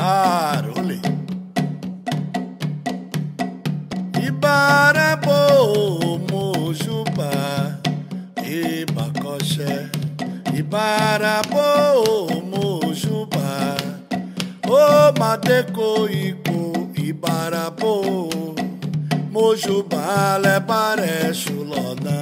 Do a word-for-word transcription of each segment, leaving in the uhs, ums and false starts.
Arole Ibarabo Mojuba Ibakoshe Ibarabo Mojuba O Madeko Iko Ibarabo Mojuba Lebare Shulona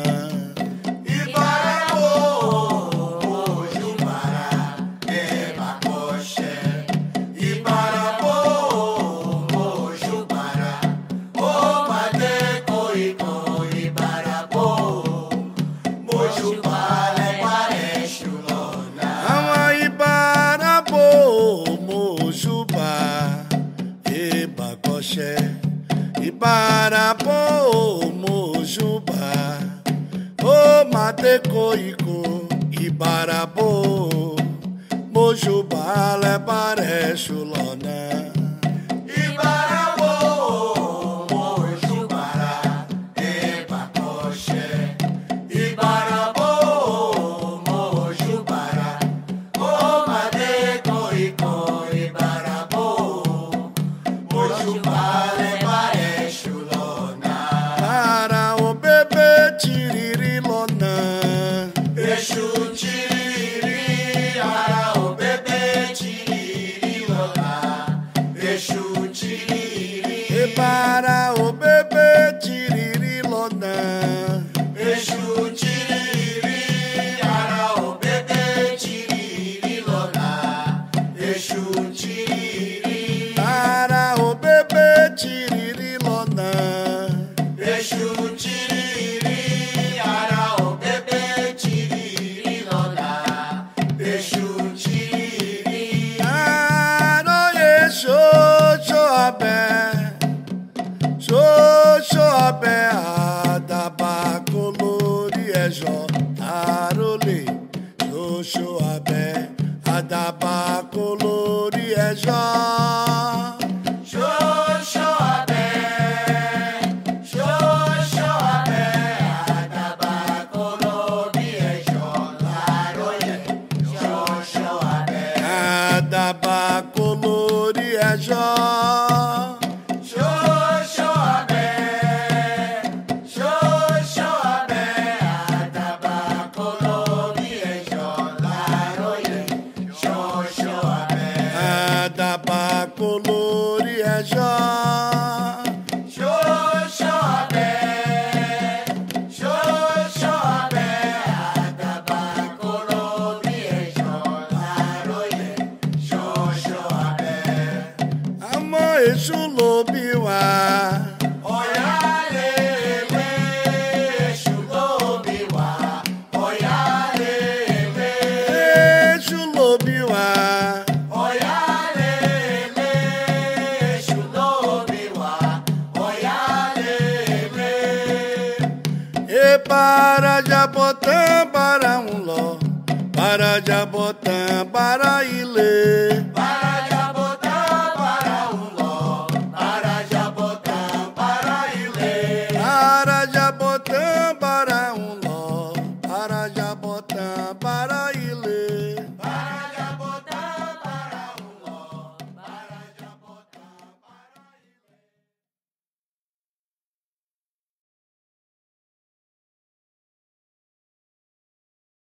Ibarabo Mojuba O Madeko Iko Ibarabo Mojuba Lebare Shulona Ibarabo Mojubara Ebakoshe Ibarabo Mojubara O Madeko Iko Ibarabo Mojuba Para o bebê tiriri lona Exu tiriri Para o bebê tiriri lona Exu tiriri Para o bebê tiriri lona Exu tiriri Para o bebê tiriri lona Exu tiriri Aro Exu Joabé Xoxoabé Adabacolori é Jó Arole Xoxoabé Adabacolori é Jó Xoxoabé Xoxoabé Adabacolori é Jó Arole Xoxoabé Adabacolori é Jó Adabacolori é Jó Xoxoabé Xoxoabé Adabacolori é Jó Laroye Xoxoabé Amor Exu Lobiwa Oyalele Exu Lobiwa Oyalele Exu Lobiwa Para Jabotã, para um ló, para Jabotã, para Ilê. Para Jabotã, para um ló, para Jabotã, para Ilê. Para Jabotã, para um ló, para Jabotã.